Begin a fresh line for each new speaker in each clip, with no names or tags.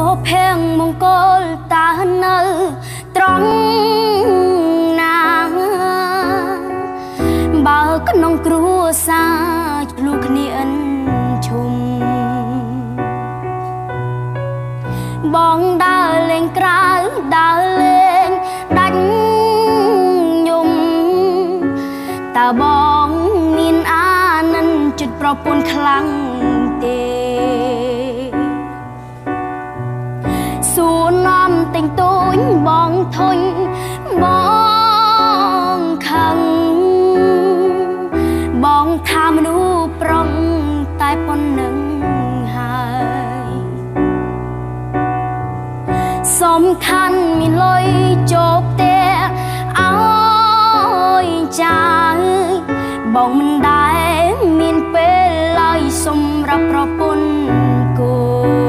ភ័ងមង្គលតើនៅត្រង់ណាបើក្នុងគ្រួសារឆ្លុះគ្នាអិនឈុំបងដើរលេងក្រៅដើរលេងដាច់ញុំតើបងមានអានិនចិត្តប្រពន្ធខ្លាំងទេសួរនាំទិញទូញបងធុញបងខឹងបងថាមនុស្សប្រុងតែប៉ុណ្ណឹងហើយសំខាន់មានលុយចូលផ្ទះឲ្យចាយបងមិនដែលមានពេលឡើយសម្រាប់ប្រពន្ធគូ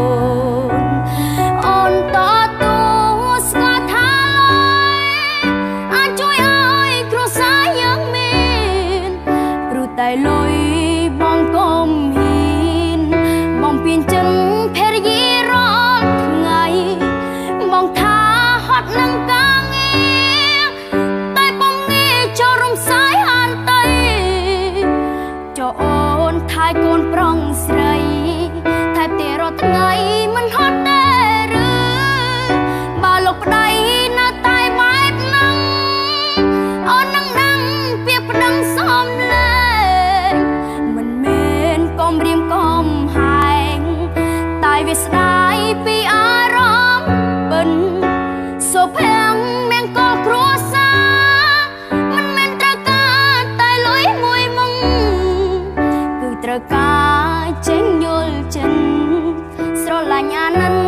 អូនតទូស្គាល់ថាអាចជួយឲ្យគ្រួសារយើងមានព្រោះតែលុយបងកុំហ៊ានបងពៀនចឹងភរិយារាល់ថ្ងៃបងថាហត់នឹងការងារតែបងងាយចូលរំសាយហានតីចូលអូនថែកូនប្រុងស្រីថែទេរាល់ថ្ងៃមិនហត់ទេឬបើលោកប្តីនៅតែបែបហ្នឹងអូននឹងដឹងពីប្តឹងសំលេងមិនមែនកុំរៀមកុំហែងតែវាស្ដាយពីអារម្មណ៍បិនសុភ័ងមង្គលគ្រួសារមិនមែនត្រូវការតែលុយមួយមុងគឺត្រូវការចេញយល់ចិនស្រឡាញ់អាណិន